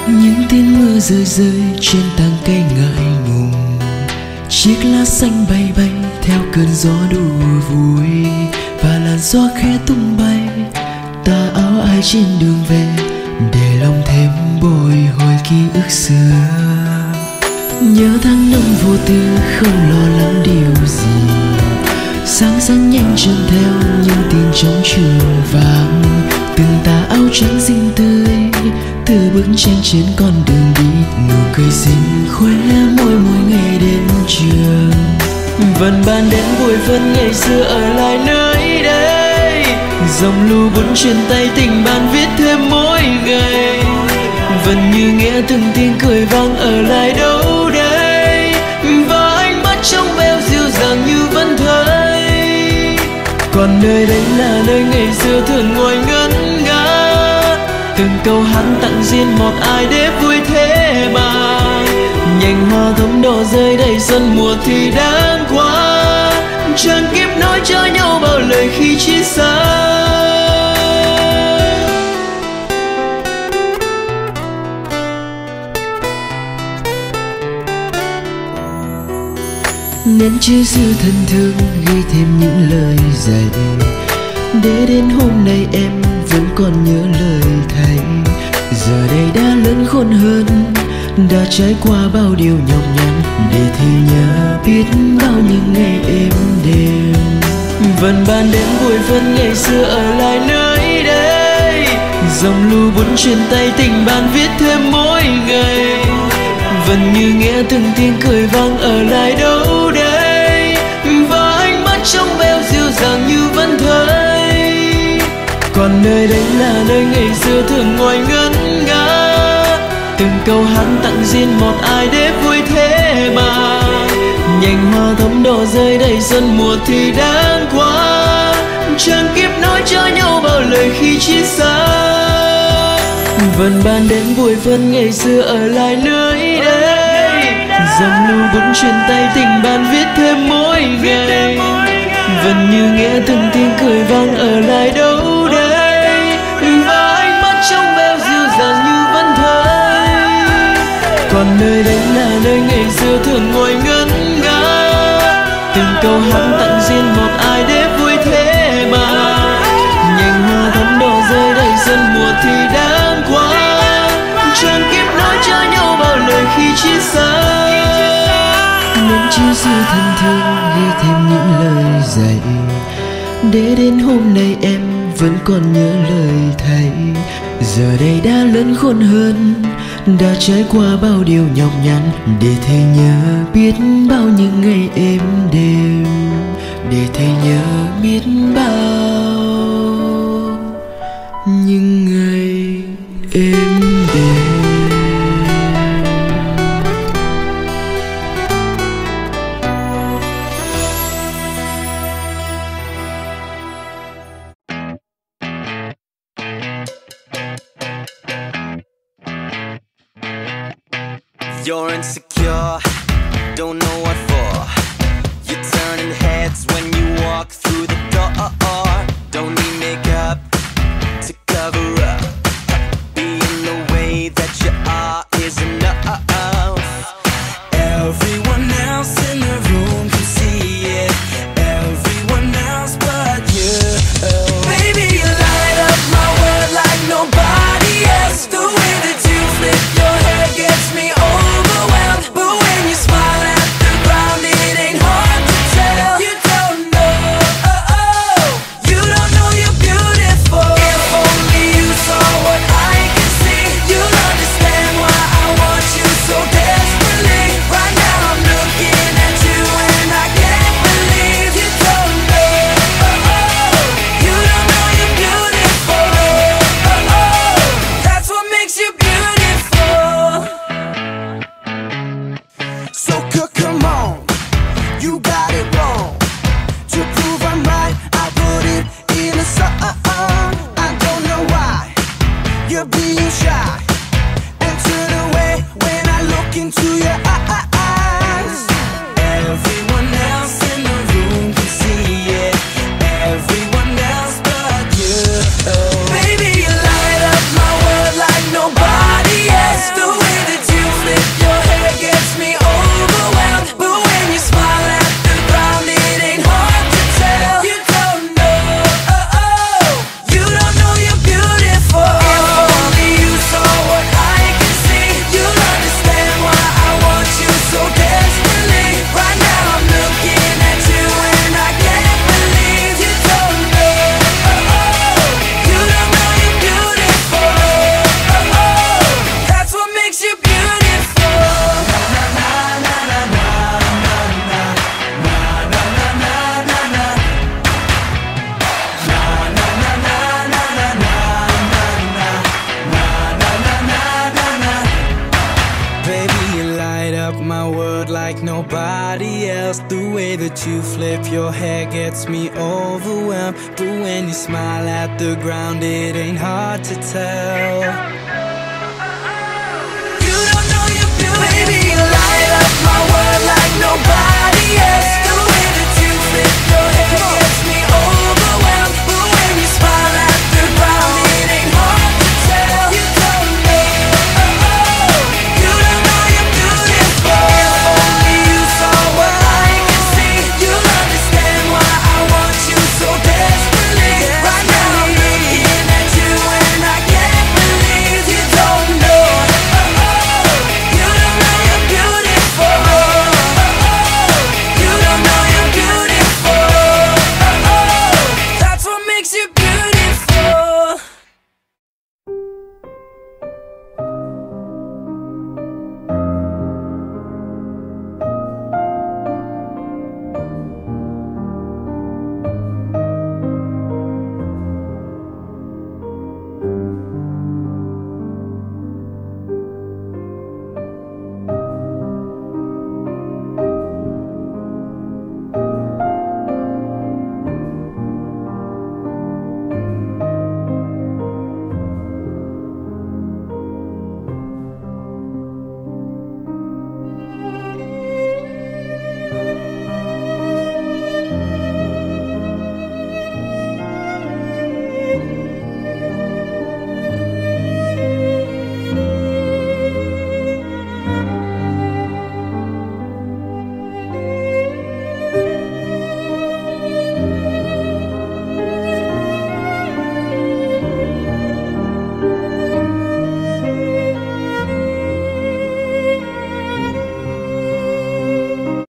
Những tiếng mưa rơi rơi trên tàng cây ngại ngùng, chiếc lá xanh bay bay theo cơn gió đùa vui, và làn gió khẽ tung bay tà áo ai trên đường về, để lòng thêm bồi hồi ký ức xưa. Nhớ tháng năm vô tư không lo lắng điều gì, sáng sáng nhanh chân theo những tin trong trường vàng, từng tà áo trắng xinh tươi từ bước chân trên con đường đi, nụ cười xinh khóe môi mỗi ngày đến trường. Vẫn bàn đến buổi phân ngày xưa ở lại nơi đây, dòng lưu bút trên tay tình bạn viết thêm mỗi ngày, vẫn như nghe từng tiếng cười vang ở lại đâu đây, và ánh mắt trong veo dịu dàng như vẫn thấy. Còn nơi đấy là nơi ngày xưa thường ngồi ngân nga, từng câu hát tặng riêng một ai để vui thế mà. Nhành hoa thắm đỏ rơi đầy xuân mùa thì đáng quá, chẳng kịp nói cho nhau bao lời khi chia xa. Nên chia xưa thân thương ghi thêm những lời dạy, để đến hôm nay em vẫn còn nhớ lời thầy. Giờ đây đã lớn khôn hơn, đã trải qua bao điều nhọc nhằn, để thì nhớ biết bao những ngày êm đềm. Vẫn bàn đến buổi phân ngày xưa ở lại nơi đây, dòng lưu bút trên tay tình bạn viết thêm mỗi ngày, vẫn như nghe từng tiếng cười vang ở lại đâu đây, và ánh mắt trong veo dịu dàng như vẫn thấy. Còn nơi đấy là nơi ngày xưa thường ngồi ngân nga, từng câu hát tặng riêng một ai để vui thế mà. Nhành hoa thắm đỏ rơi đầy xuân mùa thì đáng quá, chẳng kịp nói cho nhau bao lời khi chia xa. Vẫn bàn đến buổi phân ngày xưa ở lại nơi đây, dòng lưu bút trên tay tình bạn viết thêm mỗi ngày, vẫn như nghe từng tiếng cười vang ở lại đâu đây, và ánh mắt trong veo dịu dàng như vẫn thấy. Còn nơi đấy là nơi ngày xưa thường ngồi ngân nga, từng câu hát tặng riêng một ai để vui thế mà. Nhành hoa thắm đỏ rơi đầy xuân mùa thì đáng quá, chẳng kịp nói cho nhau bao lời khi chia xa. Nên chia xưa thân thương ghi thêm những lời dạy, để đến hôm nay em vẫn còn nhớ lời thầy. Giờ đây đã lớn khôn hơn, đã trải qua bao điều nhọc nhằn, để thầy nhớ biết bao những ngày êm đềm, để thầy nhớ biết bao những ngày êm đềm. You're insecure, don't know what for. You're turning heads when you walk through the door. Don't need makeup to cover up. Being the way that you are is enough. Everyone else in the room can see it, everyone else but you. Baby, you light up my world like nobody else. The way that you flip your hair gets me overwhelmed, but when you smile at the ground, it ain't hard to tell. You don't know, you don't know you're beautiful. If only you saw what I can see, you'll understand why I want you so desperately. Right now I'm looking at you and I can't believe you don't know, you don't know you're beautiful. That's what makes you beautiful. So come on, you got it wrong. To prove I'm right, I put it in a song. I don't know why you're being shy and turn away when I look into your eyes. Everyone else in the room can see it, everyone else but you. Baby, you light up my world like nobody else. The like nobody else. The way that you flip your hair gets me overwhelmed. But when you smile at the ground, it ain't hard to tell. You don't know you're beautiful. Baby, you light up my world like nobody else. The way that you flip your hair